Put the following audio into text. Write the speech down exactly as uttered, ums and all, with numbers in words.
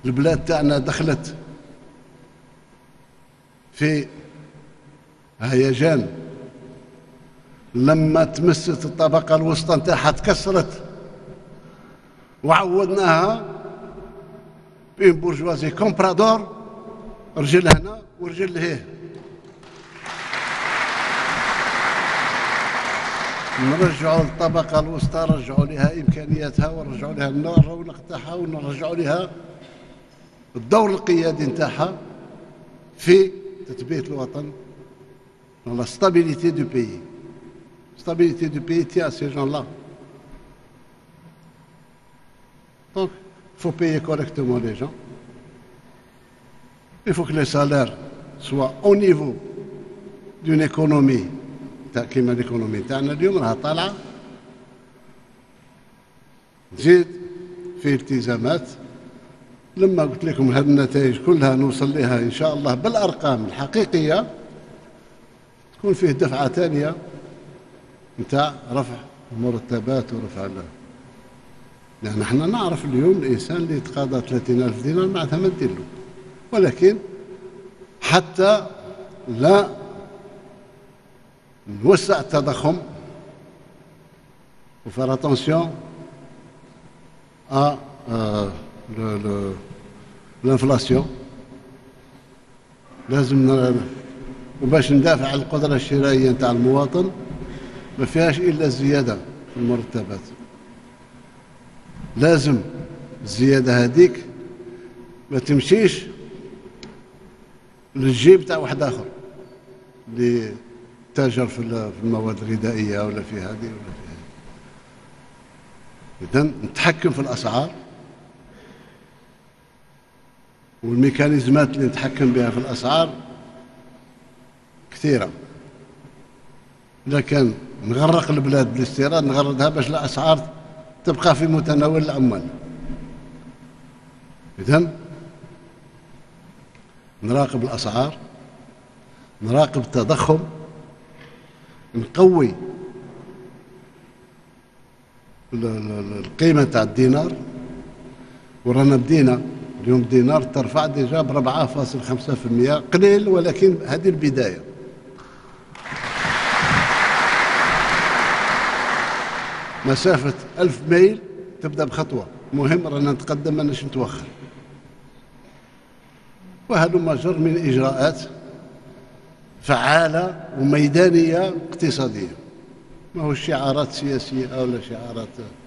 البلاد تاعنا دخلت في هيجان لما تمست الطبقة الوسطى نتاعها تكسرت، وعودناها بين بورجوازي كومبرادور، رجل هنا ورجل لهيه. نرجعوا للطبقة الوسطى، نرجعوا لها إمكانياتها ونرجعوا لها الرونق تاعها ونرجعوا لها الدور القيادي نتاعها في تثبيت الوطن. La stabilité du pays. Stabilité du pays tient à ces gens-là. Donc, il faut payer correctement les gens. Il faut que les salaires soient au niveau d'une économie. كيما الايكونومي تاعنا اليوم راها طالعه، تزيد في التزامات. لما قلت لكم هذه النتائج كلها نوصل لها ان شاء الله بالارقام الحقيقيه، تكون فيه دفعه ثانيه نتاع رفع المرتبات ورفع ال لان احنا نعرف اليوم الانسان اللي يتقاضى ثلاثين ألف دينار معناتها ما ندير له، ولكن حتى لا نوسع التضخم وفير اتونسيون ا الانفلاسيون. لازم وباش ندافع على القدره الشرائيه نتاع المواطن ما فيهاش الا الزياده في المرتبات. لازم الزياده هذيك ما تمشيش للجيب تاع واحد اخر اللي تاجر في المواد الغذائيه ولا في هذه ولا في هذه. اذا نتحكم في الاسعار، والميكانيزمات اللي نتحكم بها في الاسعار كثيره. اذا كان نغرق البلاد بالاستيراد نغرقها باش الاسعار تبقى في متناول العمال. اذا نراقب الاسعار، نراقب التضخم، نقوي القيمة تاع الدينار. ورانا بدينا اليوم الدينار ترفع ديجا ب أربعة فاصلة خمسة بالمئة، قليل ولكن هذه البداية. مسافة ألف ميل تبدأ بخطوة، مهم رانا نتقدم ماناش نتوخر. وهلم جر من إجراءات فعالة وميدانية اقتصادية، ما هو شعارات سياسية أو لا شعارات